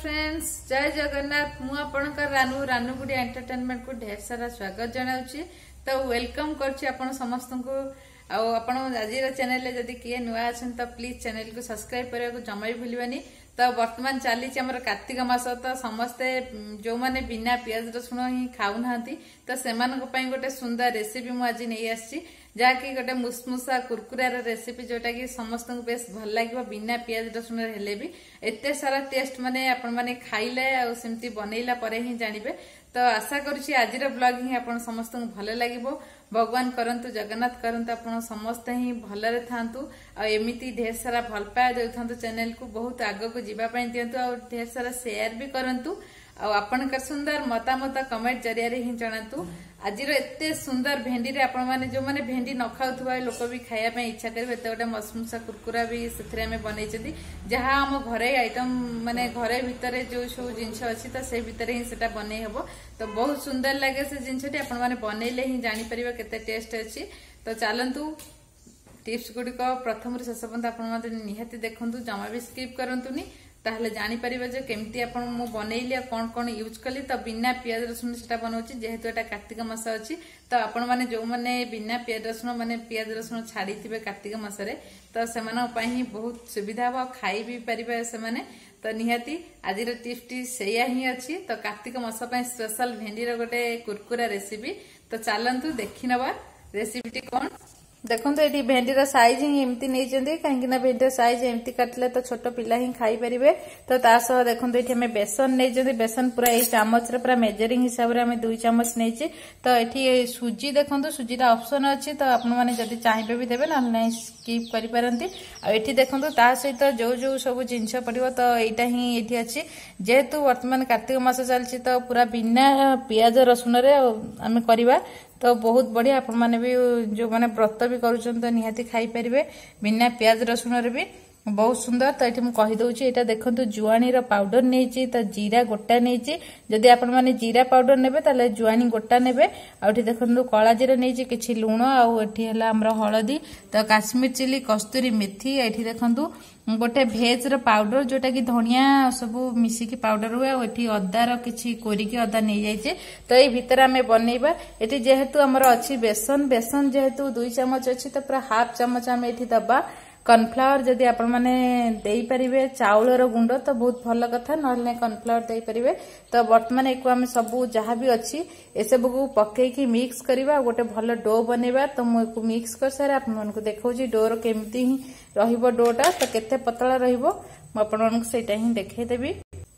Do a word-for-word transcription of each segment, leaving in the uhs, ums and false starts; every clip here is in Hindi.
फ्रेंड्स जय जगन्नाथ मु आपणकर रानू रानूगुड़ी एंटरटेनमेंट को ढेर सारा स्वागत जनाऊँगी। तो वेलकम करछि आपण समस्त को। आपण आज चैनल जदि किए नुआ अच्छे तो प्लीज चैनल को सब्सक्राइब करने को जमा भी भूलवानी। तो बर्तमान चली कार्तिक मास तो समस्ते जो माने बिना पियाज रसुण ही खाऊना तो से गोटे सुंदर रेसिपी मुझे नहीं आसी जहाँकि गोटे मुसमुसा कुरकुरार रेसिपी जोटा कि समस्त को बेस भल लगे बिना पियाज रसुण हेले भी एते सारा टेस्ट माने आपण माने खाइले आ सेमती बनैला परे ही जानिबे। तो आशा करुछि आजिर ब्लॉग ही आपण समस्त को भल लागिबो। भगवान करंतु जगन्नाथ करंतु आपण समस्त ही भलरे थांतु आ एमिति ढेर सारा भल पाए देउथंतु चैनल को बहुत आगो को जीवा पई दियंतु आ ढेर सारा शेयर भी करंतु आ आपनका सुंदर मतामत कमेंट जरिया रे ही जणातु। आजिर एते सुंदर भेंडी रे आपण माने जो माने भेंडी न खाउथुवा लोक भी खाया पे इच्छा करबे एते गोटे मसमुसा कुरकुरा भी सेथरे में बनैछथि जहां हम घरे आइटम माने घरे भितरे जो सब जिंस अछि त से भितरे ही सेटा बनै हबो। तो बहुत सुंदर लागे से जिंसटी आपण माने बनैले ही जानि परिबा केते टेस्ट अछि। तो चलंतु टिप्स गुडी को प्रथम रे शेष पर्यंत आपण माने निहाती देखंतु जमा भी स्किप करंतुनी ताहले जानि परिबा जे केमती आपण मु बनैली कोन कोन यूज कली। तो बिना पियाज रसुण सेटा बनौछि जेहेतु एटा कार्तिक मास अछि तो आपण माने जो माने बिना पियाज रसुण माने पियाज रसुण छाड़ी थिबे कार्तिक मास रे तो सेमान पई ही बहुत सुविधा हो खाई भी परिबे से माने। तो निहाती आज टिप्स सेया ही अछि। तो कार्तिक मास पई स्पेशल भेंडी रो गोटे कुरकुरा रेसिपी। तो चलंतु देखि नबा रेसिपीटी कोन। देखो तो ये भेंडी साइज ही एमती नहीं कहीं भेंडी साइज एमती काटिले तो छोट पिला ही खाई पारे। तो तासह देखो ये आम बेसन नहीं बेसन पूरा यही चामच पूरा मेजरिंग हिसाब से दुई चामच नहीं। तो ये सुजी देखो सुजीटा ऑप्शन अच्छी तो आपने चाहिए भी देवे ना नहीं स्किप करपारती। आठी देखो ता सहित जो जो सब जिनस पड़ो तो यहाँ ही ये अच्छी जेहेतु वर्तमान कार्तिक मास चलती तो पूरा बिना पियाज रसुण आम करवा तो बहुत बढ़िया आपण माने भी जो माने व्रत भी करूछन तो निहाती खाई परिबे बिना प्याज रसुण रे भी बहुत सुंदर। तो ये मुझे कहीदे यहाँ देखो जुआणी पाउडर नहीं तो जीरा गोटा नहीं जदि आपण माने जीरा पाउडर नेबे ताले जुआणी गोटा नेबे। आठी देखो कला जीरा नहीं कि लुण आमर हलदी तो काश्मीर चिली कस्तूरी मेथी ये देखो गोटे भेज रो पाउडर जोटा कि धनिया सब मिसिकी पाउडर हुए एठी अदार किछि कोरिकी अदा नहीं जाइए। तो ये भितर आम बनैबा एठी जेहेतु आमर अच्छी बेसन बेसन जेहेतु दुई चामच अच्छी तो पूरा हाफ चामच आम एठी दबा कॉर्नफ्लावर जदि आपण माने देई परिबे चाउलर गुंड तो बहुत भल कथा न कॉर्नफ्लावर देई परिबे। तो वर्तमान एक आम सब जहाँ भी अच्छी ए सब को पकेकी मिक्स करवा गोटे भल डो बनैबा। तो मुझे मिक्स कर सारे आपन को देखौछि डोर केमती ही रहिबो डोटा तो केते पतला रहिबो म आपन को सेटा ही देखै देबी।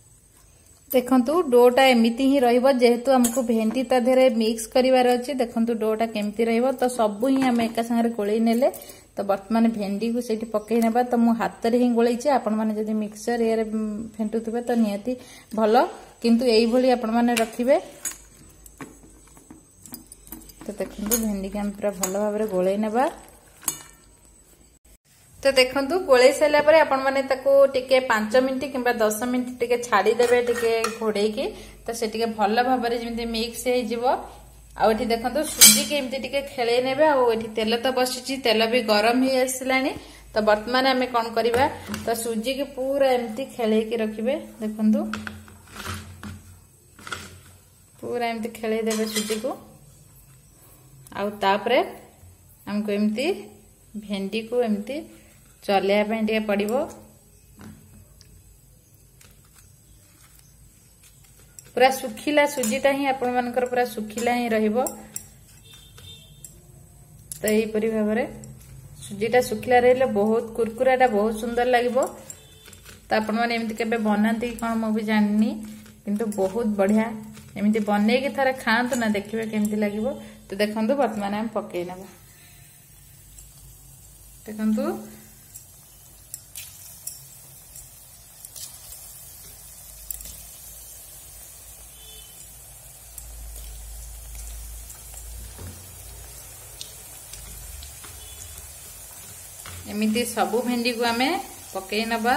देखंतु डोटा एमिति ही रहिबो जेहेतु हमको भेंडी ता धेरे मिक्स करिवार अछि। देखंतु डोटा केमती रहिबो तो सब ही हम एका संगे गोळै नेले। तो वर्तमान भेंडी को सेठी पकई नेबा तो मु हाथ रे ही गोळैछि आपण माने जदि मिक्सर यार फेंटुथिबे तो नियति भलो किंतु एई भली आपण माने रखिबे। तो देखंतु भेंडी के हम पूरा भलो भाबरे गोळै नेबा। तो देखंतु गोळै सैला परे आपण माने ताको टिके पांच मिनिट किंबा दस मिनिट टिके छाडी देबे टिके घोड़े की तो से टिके भलो भाबरे जेमते मिक्स हे जिवो। आउ देखो सुजी के एमती टिके खेले नेबे। आउ तेल तो बसी तेल भी गरम ही आसलानी। तो वर्तमान आम कौन करवा तो सुजी के पूरा एमती खेले की रखिबे। देखंतु पूरा एमती खेले देबे सुजी को। आउ तापरे हमको एमती भेंडी को एमती चलेया पे टिके पड़िबो। पूरा सुखिला सुजीटा ही आपण मानकर पूरा सुखिला ही रहिबो। तो यही परि भाबरे सुजीटा सुखिला रहले बहुत कुरकुराटा बहुत सुंदर लागिबो। तो आपण माने एमिति केबे बनांती कोन मो भी जाननी किंतु बहुत बढ़िया एमिति बनै के थारे खांतु ना देखिबे केमिति लागिबो। तो देखंतु वर्तमान हम पकै नबा। देखंतु एमिति सबु भेंडी को आमे पकई नबा।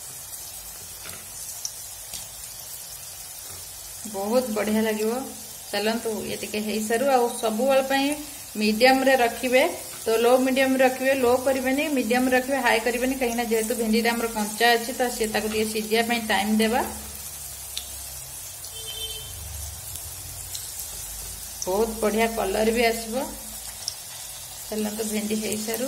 बहुत बढ़िया लगिवो चलतु ये टिके हे सारू आ सब बेल मीडियम रे रखिबे तो लो मीडियम रखिबे लो करिवेनी मीडियम रखिबे हाई करिवेनी कहीं जेहेतु भेंडी हमर कंचा अछि तो से ताको टिके सिजिया पई टाइम देबा बहुत बढ़िया कलर भी आसबो चलतु भेंडी हे सारू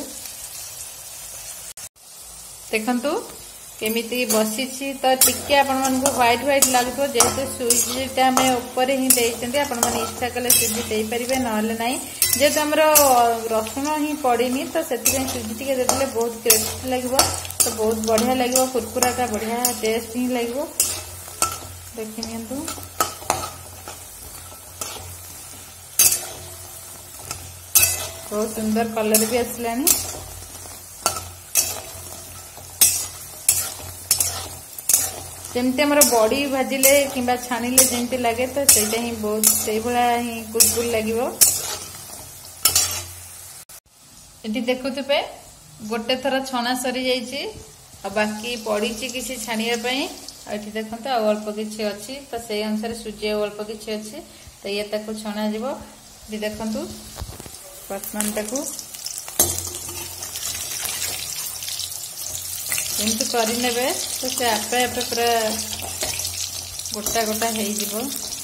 देखंतु केमिति बसी तो टिके आपण मन को व्हाइट व्हाइट लागतो जेहेतु सुजीटा हमें ऊपर ही देइछंती आपण मन इच्छा कले सुजी देई परिबे नहले नाही जेहेतु हमर रसुण ही पड़ीनी तो सेति सुजी टिके देले बहुत टेस्ट लागबो तो बहुत बढ़िया लागबो कुरकुराटा बढ़िया टेस्ट ही लागबो देखिनियंतु बहुत सुंदर कलर भी आसलानी जमती आम बड़ी भाजिले कि छाणिले जमती लगे तो सहीटा ही बहुत से भाया ही कुरकुर लगे ये देखुवे गोटे थर छणा सरी जाइए बाकी पड़ी किसी छाणियापाई ये देखो अल्प किसी अच्छी तो से अनुसार सुजी अल्प किसी अच्छी तो ये छणा जीव ये देखु वर्तमान ताकू एमती करने तो से आपे आपे पूरा गोटा गोटा हो जीवो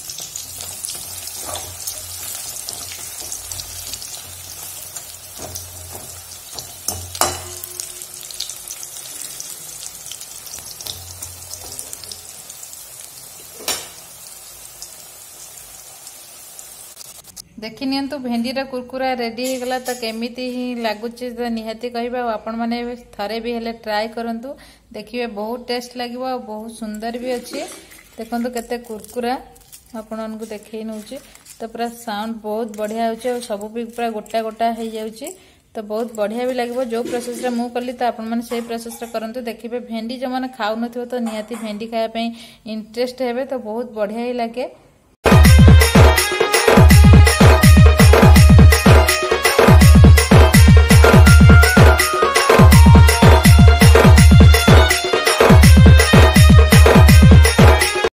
देखी नियंतु भेंडीर कुरकुरा रेडी हो गला तो केमिति ही लगुच तो निहाती कहबा आपण माने थरे भी हेले ट्राई करंतु देखिए बहुत टेस्ट लगिबो और बहुत सुंदर भी अच्छी देखंतु केते कुरकुरा आपण मानकु देखै नउची तो पूरा साउंड बहुत बढ़िया होचे और सब भी पूरा गोटा गोटा हो जाउची तो बहुत बढ़िया भी लगे जो प्रोसेस रे मु कली तो आपण माने से प्रोसेस रे करंतु देखिबे भेंडी जो माने खाउ नथिबो तो निहाती भेंडी खाया पे इंटरेस्ट हेबे तो बहुत बढ़िया ही लगे।